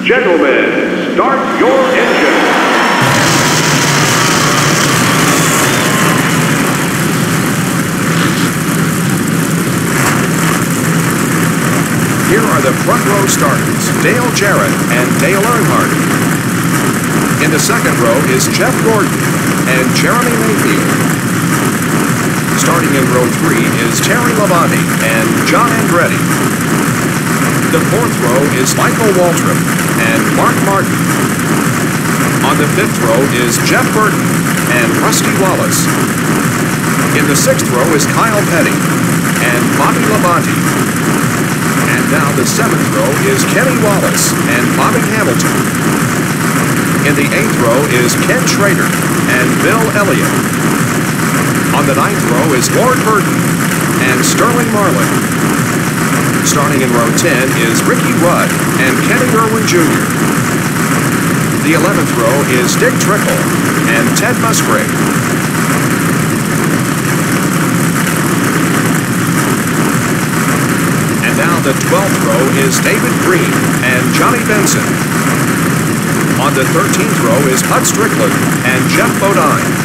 Gentlemen, start your engine. Here are the front row starters, Dale Jarrett and Dale Earnhardt. In the second row is Jeff Gordon and Jeremy Mayfield. Starting in row 3 is Terry Labonte and John Andretti. The fourth row is Michael Waltrip and Mark Martin. On the fifth row is Jeff Burton and Rusty Wallace. In the sixth row is Kyle Petty and Bobby Labonte. And now the seventh row is Kenny Wallace and Bobby Hamilton. In the eighth row is Ken Schrader and Bill Elliott. On the ninth row is Ward Burton and Sterling Marlin. Starting in row 10 is Ricky Rudd and Kenny Irwin Jr. The 11th row is Dick Trickle and Ted Musgrave. And now the 12th row is David Green and Johnny Benson. On the 13th row is Hud Strickland and Jeff Bodine.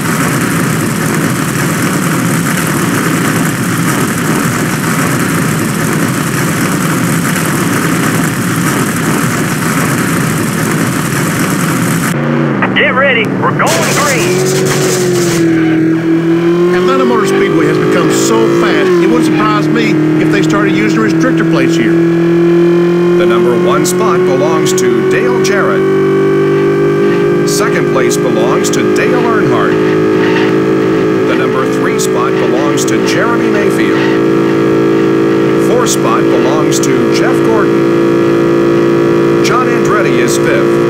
Get ready, we're going green. Atlanta Motor Speedway has become so fast, it wouldn't surprise me if they started using restrictor plates here. The number 1 spot belongs to Dale Jarrett. Second place belongs to Dale Earnhardt. The number 3 spot belongs to Jeremy Mayfield. Fourth spot belongs to Jeff Gordon. John Andretti is 5th.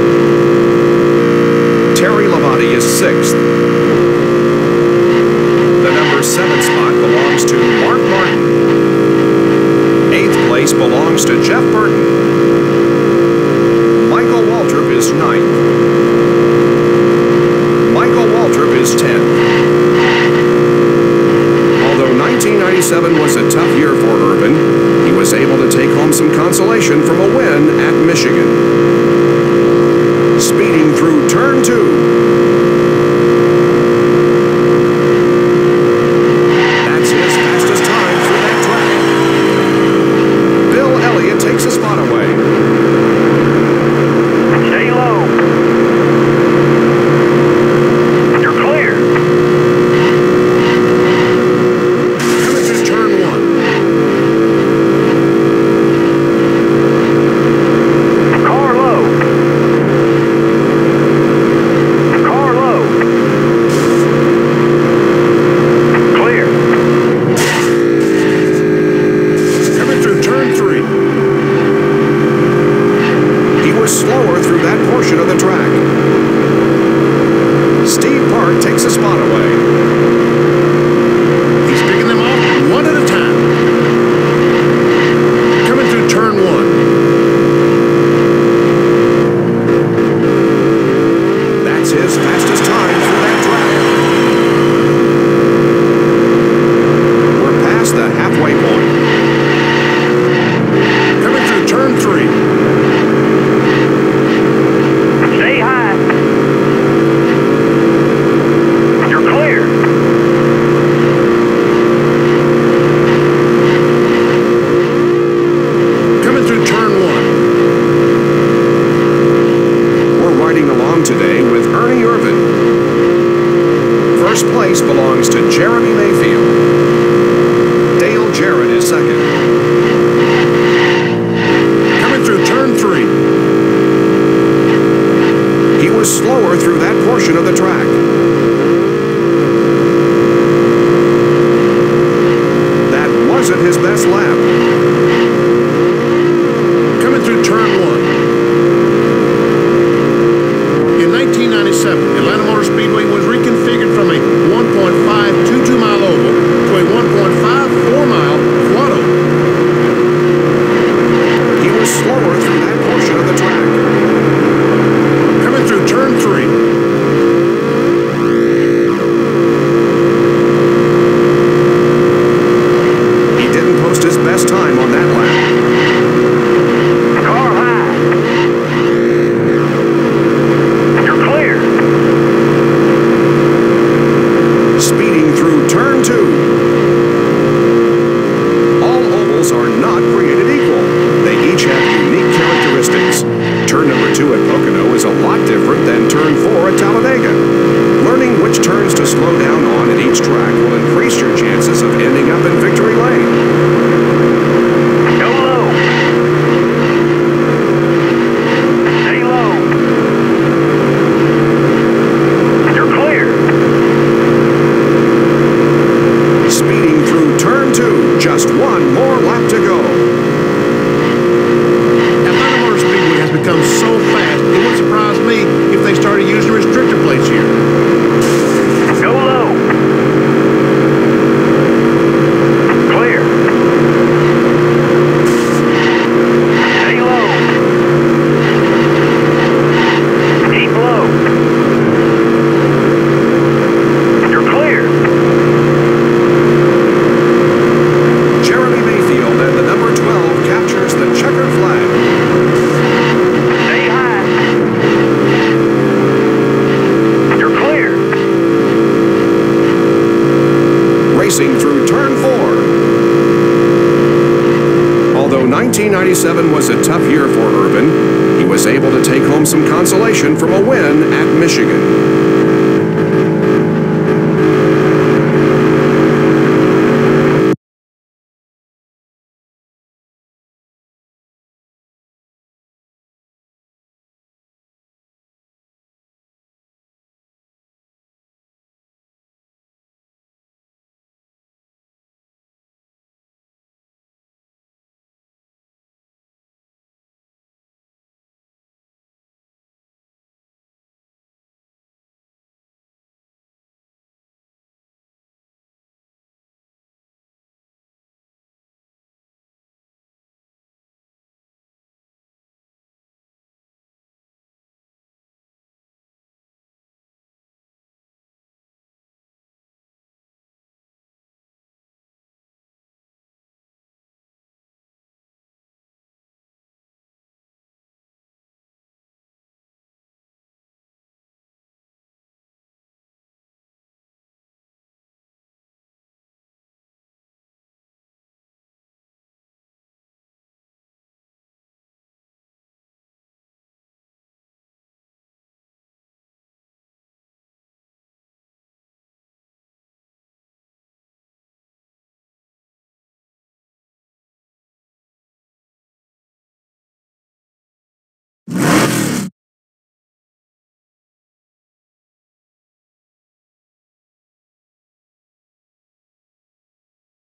Terry Labonte is 6th. The number 7 spot belongs to Mark Martin. 8th place belongs to Jeff Burton. Michael Waltrip is 9th. Michael Waltrip is 10th. Although 1997 was a tough year for Irvin, he was able to take home some consolation from a win at Michigan. Speeding through turn 2. That's his fastest time through that track. Bill Elliott takes a spot away. Stay low. You're clear. Coming through turn 1. Car low. Car low. Clear. Coming through turn 3. He was slower through that portion of the track. Steve Park takes a spot away. He's picking them off one at a time. Coming through turn 1. That's his fastest time through that track. We're past the halfway point. Coming through turn 3. Stay high. You're clear. Coming through turn 1. We're riding along today with Ernie Irvin. First place belongs to Jeremy Mayfield. Dale Jarrett is second. Coming through turn 3. He was slower through that portion of the track. That wasn't his best lap. Coming through turn 1. In 1997, Atlanta Motor Speedway was reconfigured from a 1.522-mile oval to a 1.54-mile quad oval. He was slower through that portion of the track. Coming through turn 3. He didn't post his best time racing through turn 4. Although 1997 was a tough year for Irvin, he was able to take home some consolation from a win at Michigan.